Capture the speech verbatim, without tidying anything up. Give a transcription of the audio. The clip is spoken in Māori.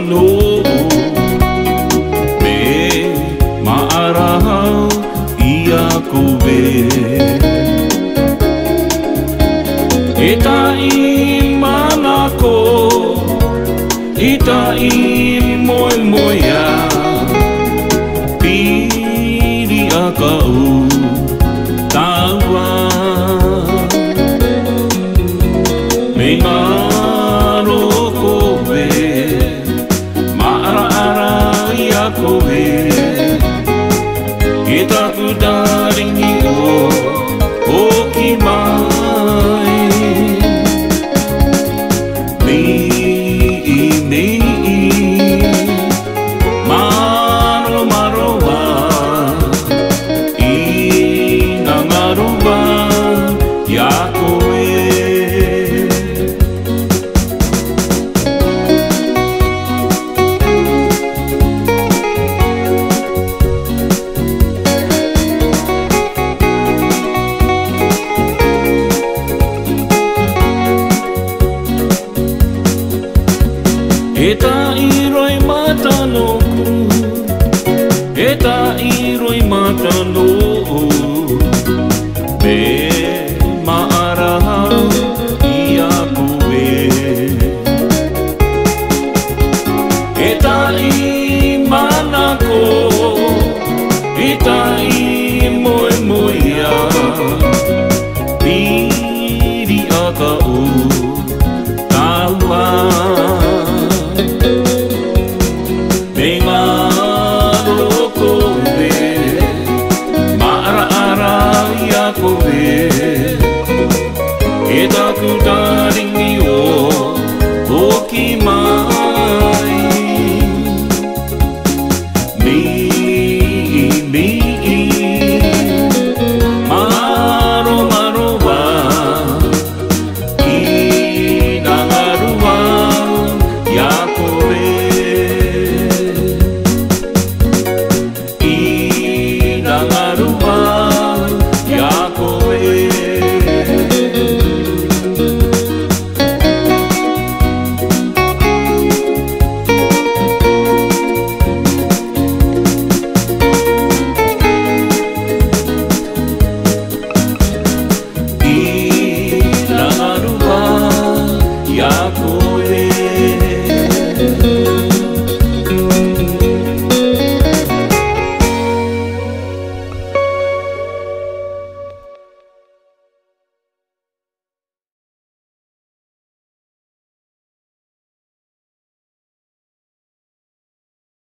matano me maaraha ia koe e tai manako i tai moe moea piri a kau taua me ngaro koe maara-ara ia koe e taku daringi o o ki mai me me maro maro wa i nga ngaro wa ia koe e tai roi matanoku e tai roi matanoku me maaraha ia koe e tai manako e tai moe moea